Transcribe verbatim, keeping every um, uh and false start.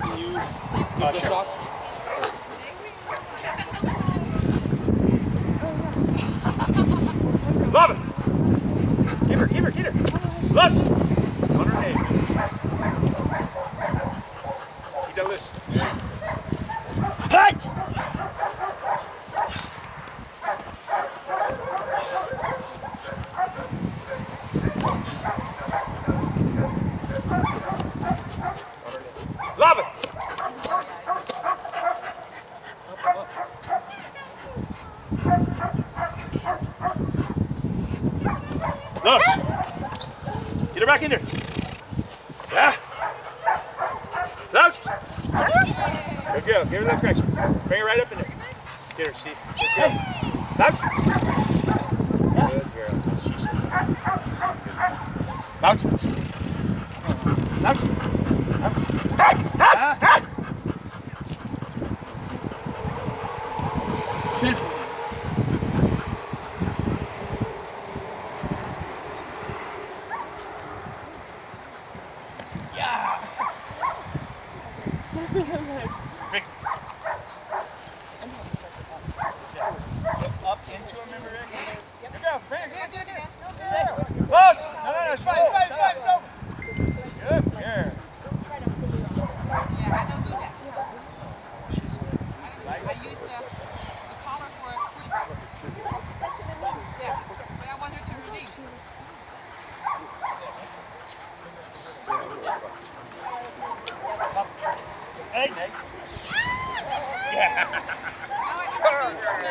Can you uh, sure. shots? Love it! Give her, give her, get her! Lust! On her head. Keep that loose. Hut! Love it! Los! Get her back in there. Yeah? Out! Good girl. Give her that correction. Bring her right up in there. Get her, see? Good girl. Out! Good girl. Out! Out! Ah! Ah! Rick. Up into him, remember, Rick? Yep. Good girl. Bring her, get her, get her, get her. Close! No, no, no, it's fine, it's fine, it's fine, it's over. Good girl. Yeah, I don't do that. I, I use the, the collar for a push back. Yeah, but I want her to release. Hey, Nick. Yeah. Now I just use the